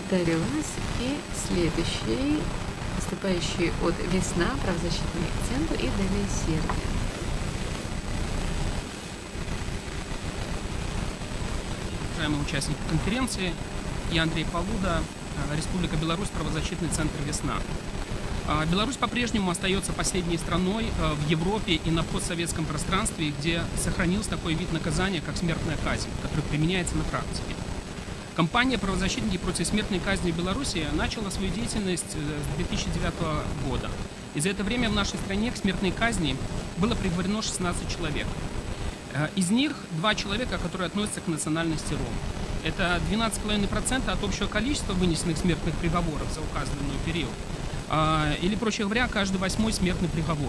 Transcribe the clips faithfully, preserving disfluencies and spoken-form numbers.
Благодарю вас. И следующий, выступающий от «Весна», правозащитный центр, и далее Сербия. Уважаемые участники конференции, я Андрей Полуда, Республика Беларусь, правозащитный центр «Весна». Беларусь по-прежнему остается последней страной в Европе и на постсоветском пространстве, где сохранился такой вид наказания, как смертная казнь, который применяется на практике. Компания «Правозащитники против смертной казни в Беларуси» начала свою деятельность с две тысячи девятого года. И за это время в нашей стране к смертной казни было приговорено шестнадцать человек. Из них два человека, которые относятся к национальности ром. Это двенадцать целых пять десятых процента от общего количества вынесенных смертных приговоров за указанный период. Или, проще говоря, каждый восьмой смертный приговор.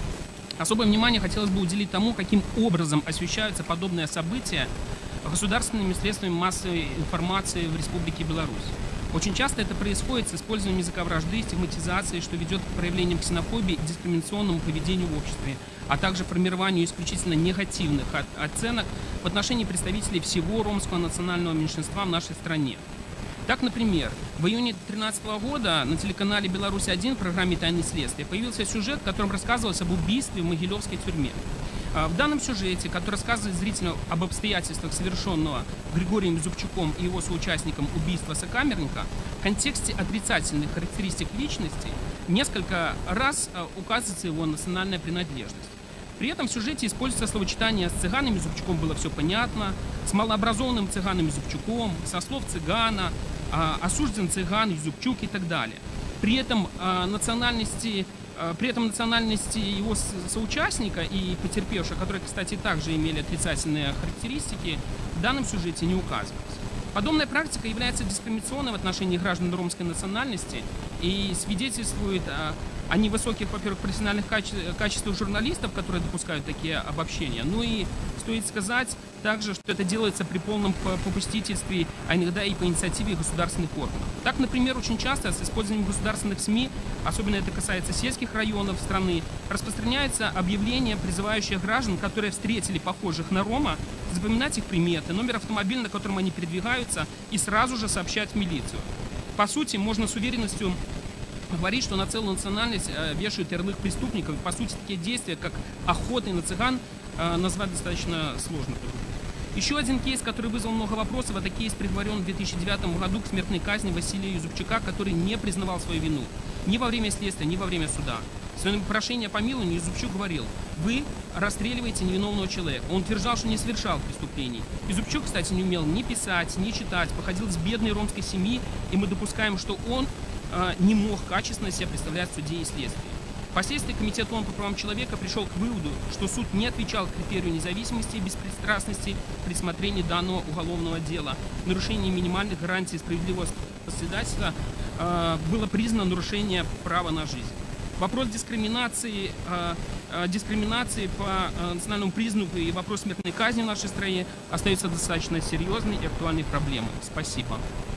Особое внимание хотелось бы уделить тому, каким образом освещаются подобные события государственными средствами массовой информации в Республике Беларусь. Очень часто это происходит с использованием языка вражды, стигматизации, что ведет к проявлениям ксенофобии и дискриминационному поведению в обществе, а также формированию исключительно негативных оценок в отношении представителей всего ромского национального меньшинства в нашей стране. Так, например, в июне две тысячи тринадцатого года на телеканале «Беларусь один» в программе «Тайны следствия» появился сюжет, в котором рассказывалось об убийстве в Могилевской тюрьме. В данном сюжете, который рассказывает зрителю об обстоятельствах совершенного Григорием Зубчуком и его соучастником убийства сокамерника, в контексте отрицательных характеристик личности несколько раз указывается его национальная принадлежность. При этом в сюжете используется словосочетание: с цыганами Зубчуком было все понятно, с малообразованным цыганом Зубчуком, со слов цыгана, осужден цыган Зубчук и так далее. При этом национальности При этом национальности его соучастника и потерпевшего, которые, кстати, также имели отрицательные характеристики, в данном сюжете не указываются. Подобная практика является дискриминационной в отношении граждан ромской национальности и свидетельствует о, о невысоких, во-первых, профессиональных каче качествах журналистов, которые допускают такие обобщения. Ну и стоит сказать также, что это делается при полном попустительстве, а иногда и по инициативе государственных органов. Так, например, очень часто с использованием государственных СМИ, особенно это касается сельских районов страны, распространяются объявления, призывающие граждан, которые встретили похожих на рома, запоминать их приметы, номер автомобиля, на котором они передвигаются, и сразу же сообщать в милицию. По сути, можно с уверенностью говорить, что на целую национальность вешают ярлык преступников. По сути, такие действия, как охоты на цыган, назвать достаточно сложно. Еще один кейс, который вызвал много вопросов, это кейс, приговорен в две тысячи девятом году к смертной казни Василия Зубчука, который не признавал свою вину ни во время следствия, ни во время суда. В своем прошении о помиловании Зубчук говорил: вы расстреливаете невиновного человека. Он утверждал, что не совершал преступлений. И Зубчук, кстати, не умел ни писать, ни читать, походил с бедной ромской семьи, и мы допускаем, что он э, не мог качественно себя представлять в суде и следствии. Впоследствии Комитет ООН по правам человека пришел к выводу, что суд не отвечал критерию независимости и беспристрастности при рассмотрении данного уголовного дела. Нарушение минимальных гарантий справедливого заседательства э, было признано нарушение права на жизнь. Вопрос дискриминации, э, э, дискриминации по э, национальному признаку и вопрос смертной казни в нашей стране остается достаточно серьезной и актуальной проблемой. Спасибо.